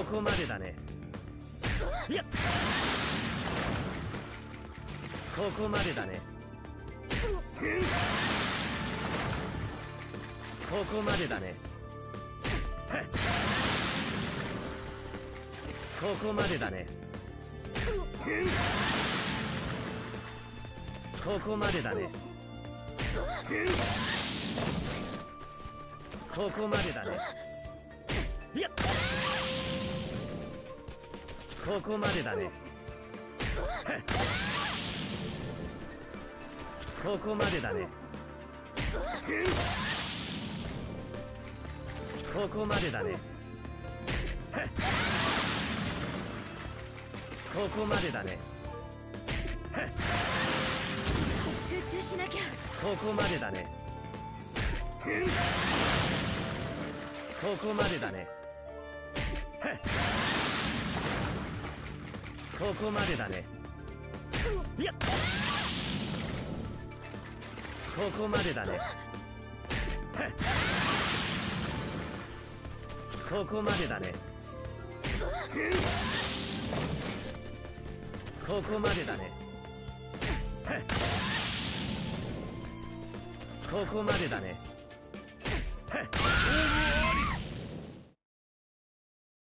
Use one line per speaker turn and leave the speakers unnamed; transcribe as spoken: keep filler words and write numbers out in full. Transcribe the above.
こまでだね。いや、ここまでだね。ここまでだね。ここまでだね。ここまでだね。ここまでだね。いや、ここまでだね。ここまでだね。ここまでだね。ここまでだね。
集中しなきゃ。
ここまでだね。ここまでだね。ここまでだね。いや、ここまでだね。ここまでだね。ここまでだね。ここまでだね。